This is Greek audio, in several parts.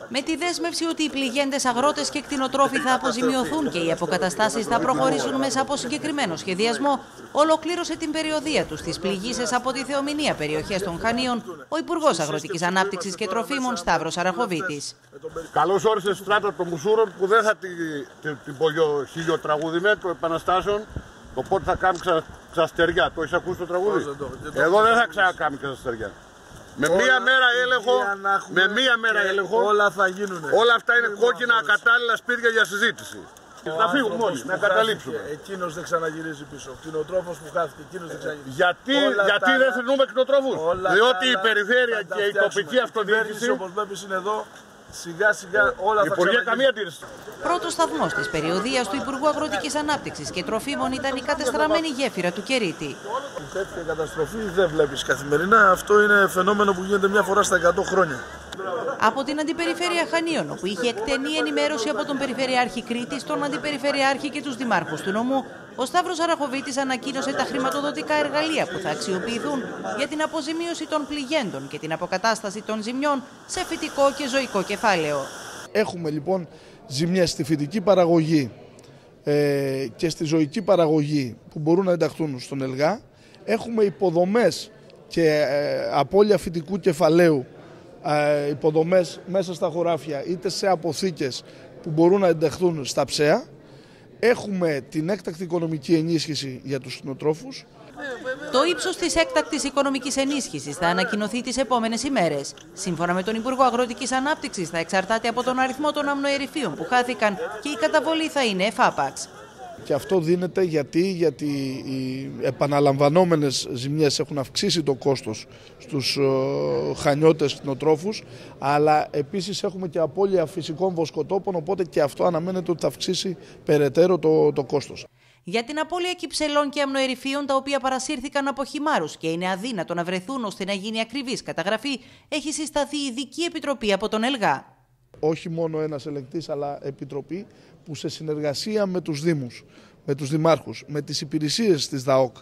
Με τη δέσμευση ότι οι πληγέντες αγρότες και κτηνοτρόφοι θα αποζημιωθούν και οι αποκαταστάσεις θα προχωρήσουν μέσα από συγκεκριμένο σχεδιασμό, ολοκλήρωσε την περιοδεία του στις πληγείσες από τη Θεομηνία περιοχές των Χανίων ο Υπουργός Αγροτικής Ανάπτυξης και Τροφίμων Σταύρος Αραχοβίτης. Καλώς όρισε στράτα των Μουσούρων που δεν θα την πω χιλιοτραγουδημένη των επαναστάσεων. Οπότε θα κάνει ξαστεριά. Το έχεις ακούσει το τραγούδι? Εδώ δεν θα ξανακάνει ξαστεριά. Με μία μέρα έλεγχο, όλα θα γίνουν. Όλα αυτά είναι κόκκινα ακατάλληλα σπίτια για συζήτηση. Θα φύγουν μόνοι, να καταλήψουμε. Εκείνος δεν ξαναγυρίζει πίσω. Ο κτηνοτρόφος που χάθηκε, εκείνος δεν ξαναγυρίζει. Γιατί δεν θρηνούμε κτηνοτρόφους? Διότι η περιφέρεια και η τοπική αυτοδιοίκηση, όπως βλέπεις, είναι εδώ. Σιγά σιγά όλα θα ξαναγυρίσουν. Πρώτος σταθμός της περιοδείας του Υπουργού Αγροτικής Ανάπτυξης και Τροφίμων ήταν η κατεστραμμένη γέφυρα του Κερίτη. Τέτοια καταστροφή δεν βλέπεις καθημερινά. Αυτό είναι φαινόμενο που γίνεται μια φορά στα 100 χρόνια. Από την Αντιπεριφέρεια Χανίων, όπου είχε εκτενή ενημέρωση από τον Περιφερειάρχη Κρήτης, τον Αντιπεριφερειάρχη και τους δημάρχους του νομού, ο Σταύρος Αραχοβίτης ανακοίνωσε τα χρηματοδοτικά εργαλεία που θα αξιοποιηθούν για την αποζημίωση των πληγέντων και την αποκατάσταση των ζημιών σε φυτικό και ζωικό κεφάλαιο. Έχουμε λοιπόν ζημιές στη φυτική παραγωγή και στη ζωική παραγωγή που μπορούν να ενταχθούν στον ΕΛΓΑ. Έχουμε υποδομές και απώλεια φυτικού κεφαλαίου, υποδομές μέσα στα χωράφια είτε σε αποθήκες που μπορούν να ενταχθούν στα ψαία. Έχουμε την έκτακτη οικονομική ενίσχυση για τους κτηνοτρόφους. Το ύψος της έκτακτης οικονομικής ενίσχυσης θα ανακοινωθεί τις επόμενες ημέρες. Σύμφωνα με τον Υπουργό Αγροτικής Ανάπτυξης, θα εξαρτάται από τον αριθμό των αμνοερυφίων που χάθηκαν και η καταβολή θα είναι εφάπαξ. Και αυτό δίνεται γιατί οι επαναλαμβανόμενες ζημιές έχουν αυξήσει το κόστος στους χανιώτες κτηνοτρόφους, αλλά επίσης έχουμε και απώλεια φυσικών βοσκοτόπων, οπότε και αυτό αναμένεται ότι θα αυξήσει περαιτέρω το κόστος. Για την απώλεια κυψελών και αμνοερυφίων, τα οποία παρασύρθηκαν από χυμάρους και είναι αδύνατο να βρεθούν ώστε να γίνει ακριβής καταγραφή, έχει συσταθεί ειδική επιτροπή από τον ΕΛΓΑ. Όχι μόνο ένας ελεγκτής, αλλά επιτροπή που σε συνεργασία με τους δήμους, με τους δημάρχους, με τις υπηρεσίες της ΔΑΟΚ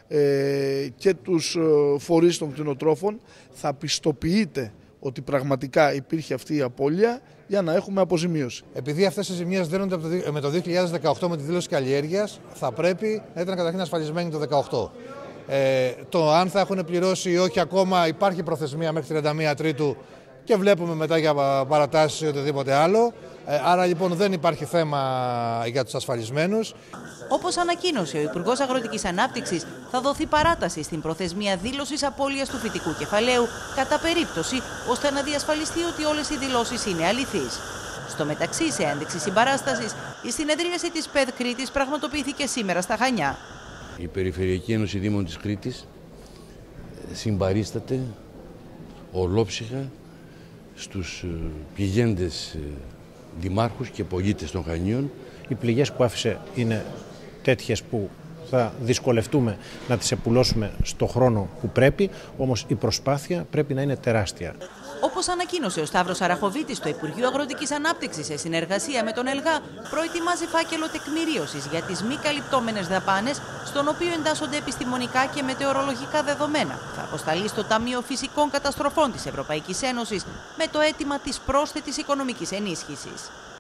και τους φορείς των κτηνοτρόφων θα πιστοποιείται ότι πραγματικά υπήρχε αυτή η απώλεια για να έχουμε αποζημίωση. Επειδή αυτές οι ζημίες δίνονται με το 2018 με τη δήλωση καλλιέργειας, θα πρέπει να ήταν καταρχήν ασφαλισμένοι το 2018. Το αν θα έχουν πληρώσει ή όχι ακόμα υπάρχει προθεσμία μέχρι 31 Τρίτου και βλέπουμε μετά για παρατάσεις ή οτιδήποτε άλλο. Άρα λοιπόν δεν υπάρχει θέμα για τους ασφαλισμένους. Όπως ανακοίνωσε ο Υπουργός Αγροτικής Ανάπτυξης, θα δοθεί παράταση στην προθεσμία δήλωσης απώλειας του φυτικού κεφαλαίου κατά περίπτωση, ώστε να διασφαλιστεί ότι όλες οι δηλώσεις είναι αληθείς. Στο μεταξύ, σε ένδειξη συμπαράστασης, η συνεδρίαση της ΠΕΔ Κρήτης πραγματοποιήθηκε σήμερα στα Χανιά. Η Περιφερειακή Ένωση Δήμων της Κρήτης συμπαρίσταται ολόψυχα στους πληγέντες δημάρχους και πολίτες των Χανίων. Οι πληγές που άφησε είναι τέτοιες που θα δυσκολευτούμε να τις επουλώσουμε στο χρόνο που πρέπει, όμως η προσπάθεια πρέπει να είναι τεράστια. Όπως ανακοίνωσε ο Σταύρος Αραχοβίτης, το Υπουργείο Αγροτικής Ανάπτυξης, σε συνεργασία με τον ΕΛΓΑ, προετοιμάζει φάκελο τεκμηρίωσης για τις μη καλυπτόμενες δαπάνες, στον οποίο εντάσσονται επιστημονικά και μετεωρολογικά δεδομένα. Θα αποσταλεί στο Ταμείο Φυσικών Καταστροφών της Ευρωπαϊκής Ένωσης με το αίτημα της πρόσθετης οικονομικής ενίσχυσης.